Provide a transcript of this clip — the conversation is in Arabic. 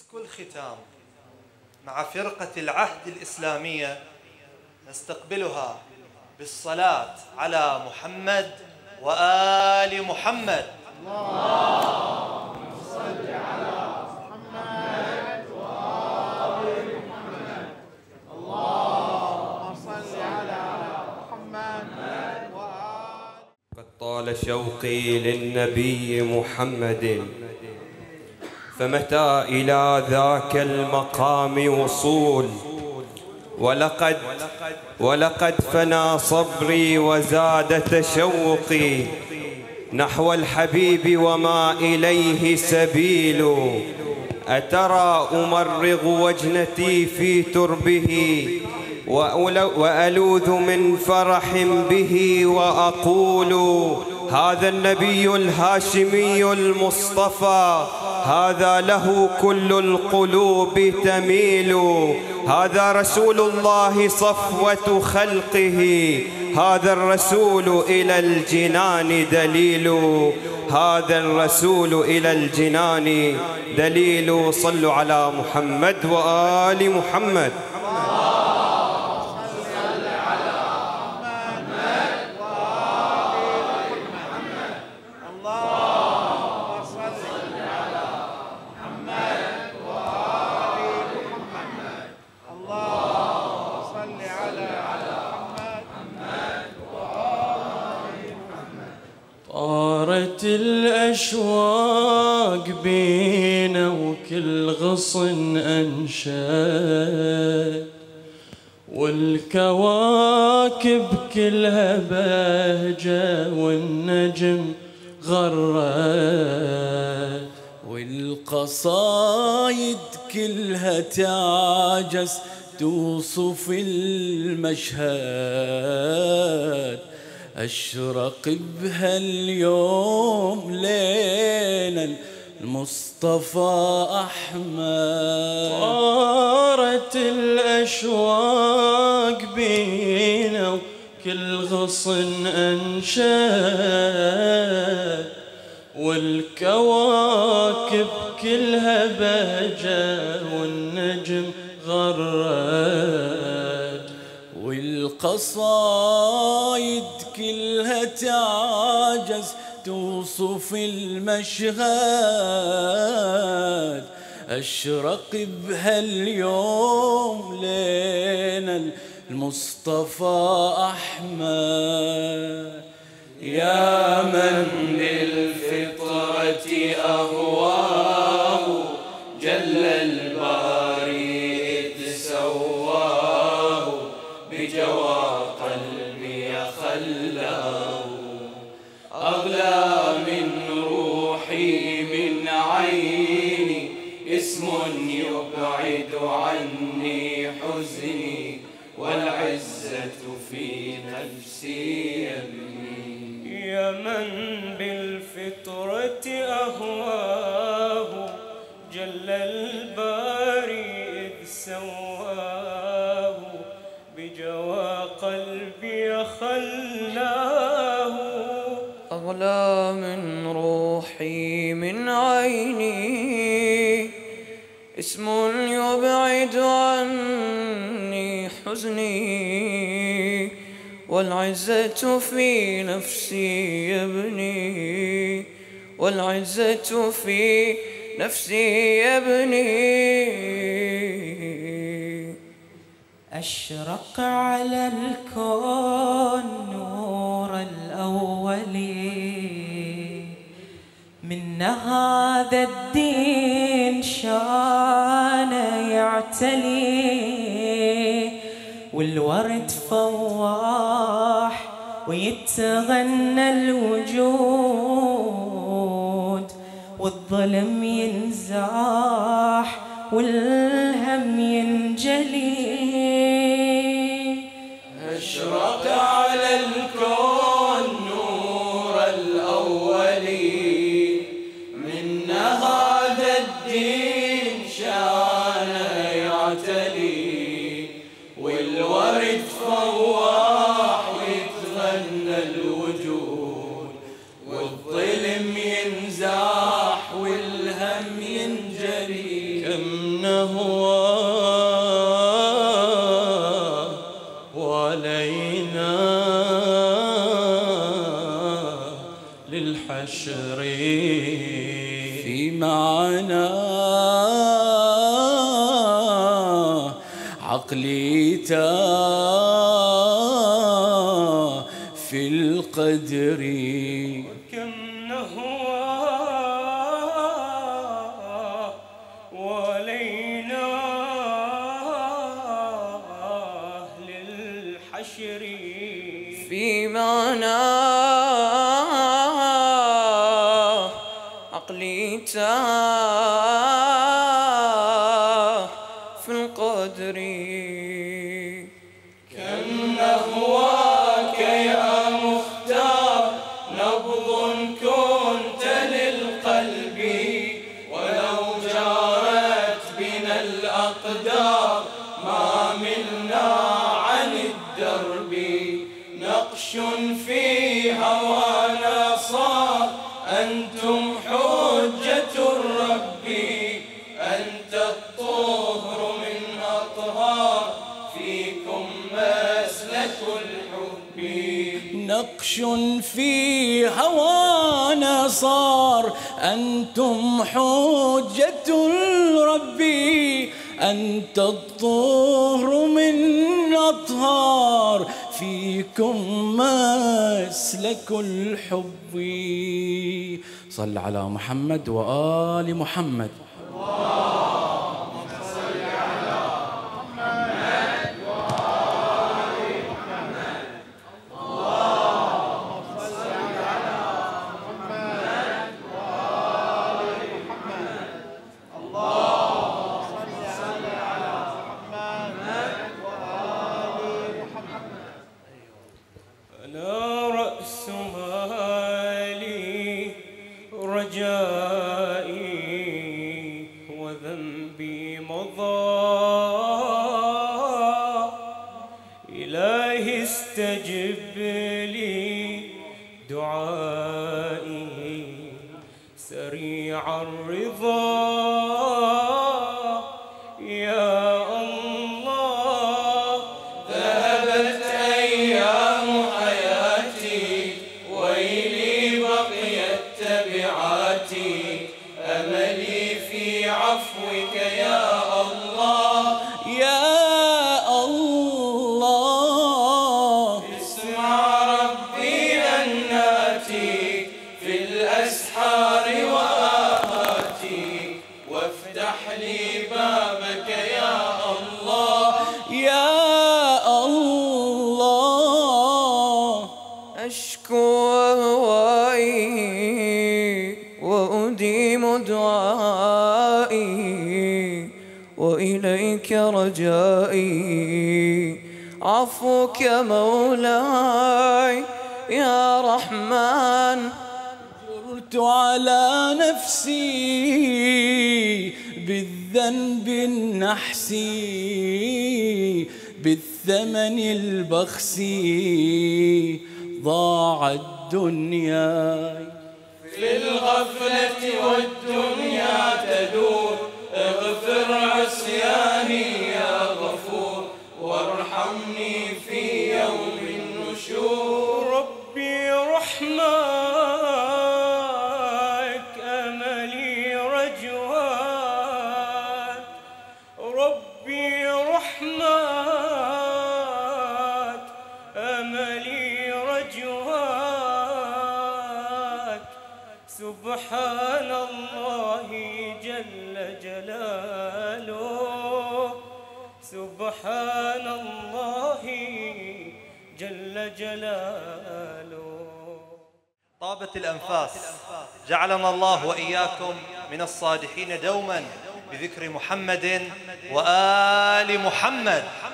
مسك الختام مع فرقة العهد الإسلامية نستقبلها بالصلاة على محمد وآل محمد. اللهم صل على محمد وآل محمد. اللهم صل على محمد وآل. قد طال شوقي للنبي محمد، فمتى إلى ذاك المقام وصول؟ ولقد فنى صبري وزاد تشوقي نحو الحبيب وما إليه سبيل. أترى أمرغ وجنتي في تربه وألوذ من فرح به وأقول هذا النبي الهاشمي المصطفى، هذا له كل القلوب تميل. هذا رسول الله صفوة خلقه، هذا الرسول إلى الجنان دليل، هذا الرسول إلى الجنان دليل. صلوا على محمد وآل محمد. طارت الأشواق بينا وكل غصن أنشاد، والكواكب كلها بهجة والنجم غرد، والقصايد كلها تعجز توصف المشهد. أشرق بها اليوم ليلا المصطفى أحمد. طارت الأشواق بينا وكل غصن أنشاد، والكواكب كلها بهجة والنجم غرد، والقصايد كلها تعجز توصف المشهد. أشرق بها اليوم لينا المصطفى أحمد. يا من للفطرة أهواه جل الباري إذ سواه، بجوى قلبي خلاه. أغلى من روحي من عيني اسم يبعد عني حزني، والعزة في نفسي يبني. يا من بالفطرة أهواه جل الباري إذ سواه، بجوى قلبي خلاه. أغلى من روحي من عيني اسم يبعد عني حزني، والعزة في نفسي يبني، والعزة في نفسي يبني. أشرق على الكون نور الأولي، من هذا الدين شان يعتلي، والورد فواح ويتغنى الوجود، والظلم ينزاح والهم ينجلي. أشرق على الكون نور الأولي، من هذا الدين شان يعتلي، والورد فواح ويتغنى الوجود، والظلم ينزاح والهم ينجلي. كم نهوى ولينا للحشر في معنى عقلي تاه في القدر كم نهوى ولينا للحشر في معنى عقلي تاه في القدر كم نهواك يا مختار نبض كنت للقلب ولو جارت بنا الأقدار ما ملنا عن الدرب نقش في هوانا صار أنتم حجة الرب أنت الطهر من أطهار فيكم مسلك الحب نقش في هوانا صار أنتم حجة الرب أنت الطهر من أطهار فيكم مسلك الحب صل على محمد وآل محمد أنا رأس مالي رجائي وذنبي مضى إلهي استجب لي دعائي سريع الرضا يا الله ذهبت أيام حياتي ويلي بقيت تبعاتي أملي في عفوك يا الله يا الله اسمع ربي أناتي في الأسحار وآهاتي وافتح لي بابك يا الله يا الله أشكو هوائي وأديم دعائي وإليك رجائي عفوك مولاي يا رحمن جرت على نفسي بالذنب النحسي بالثمن البخسي ضاعت دنياي في الغفلة والدنيا تدور اغفر عصياني يا غفور وارحمني في يوم النشور ربي رحمك أملي رجواك ربي رحمك أملي رجواك سبحان الله جل جلاله سبحان الله جل جلاله. طابت الأنفاس، جعلنا الله وإياكم من الصادحين دوما بذكر محمد وآل محمد.